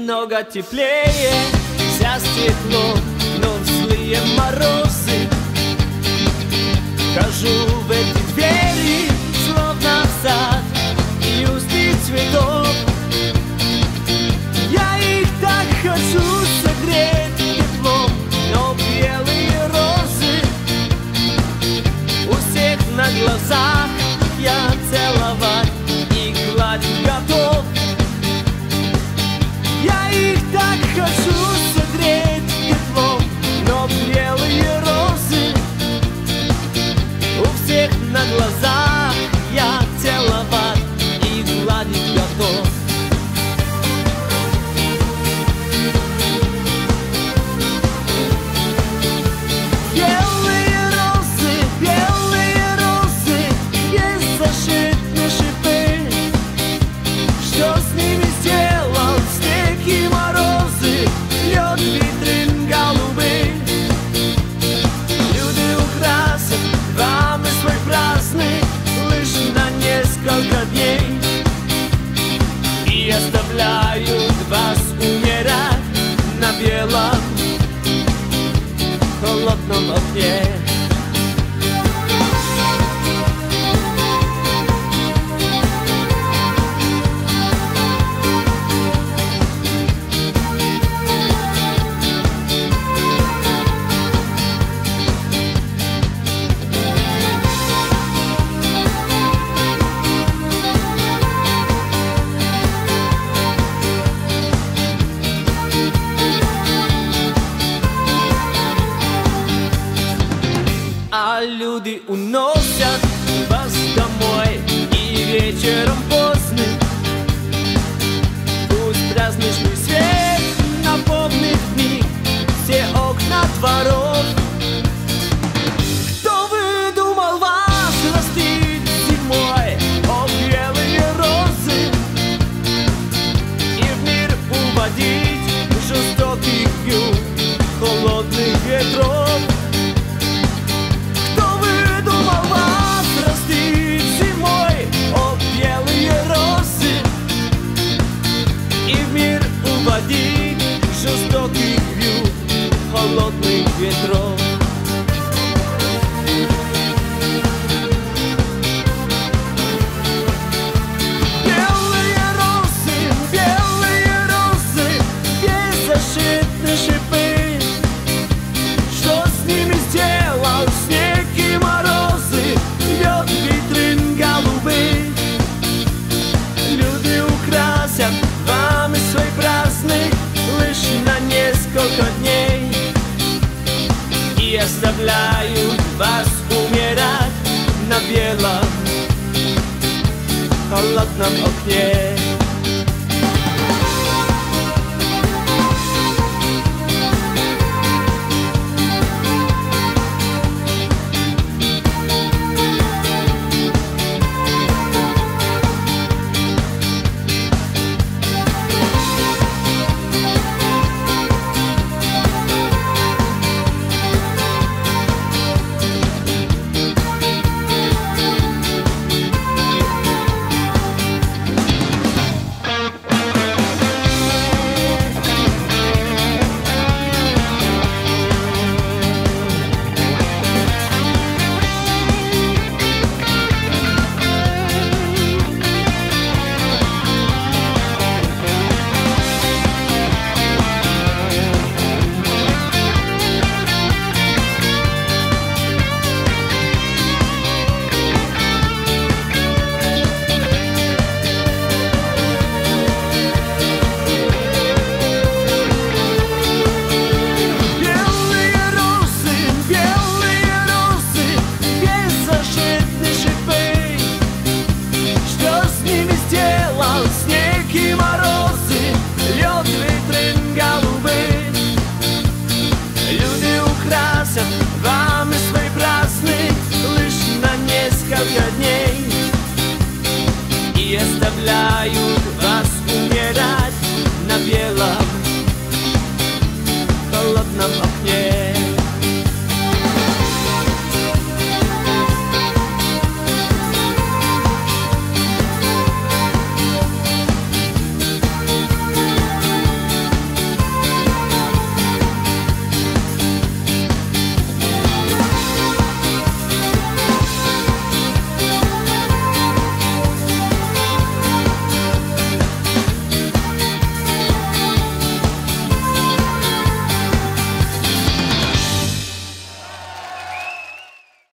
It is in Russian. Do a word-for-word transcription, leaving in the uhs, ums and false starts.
немного теплее за стекло, но в злые морозы хожу в эти двери, словно в сад южных цветов. Я их так хочу согреть теплом, но белые розы у всех на глазах я целовать и гладить готов. Я их так хочу согреть теплом, но белые розы у всех на глазах я целовать и гладить готов. Белые розы, белые розы, есть защитные шипы. Что с ними сделал снег и морозы, лед, витрин, голубы? Люди украсят вам и свой праздник лишь на несколько дней и оставляют вас умирать на белом холодном окне. А люди уносят вас домой и вечером поздным пусть праздничный свет наполнит в них все окна дворов. Кто выдумал вас растить зимой, о белые розы, и в мир уводить жестоких юг холодных ветров? Жестоких вьюг холодных ветров. Белые розы, белые розы, беззащитные шипы. Что с ними сделал снег и морозы, лед, витрин, голубы? Люди украсят вам и свой праздник лишь на несколько дней и оставляют вас умирать на белом холодном окне.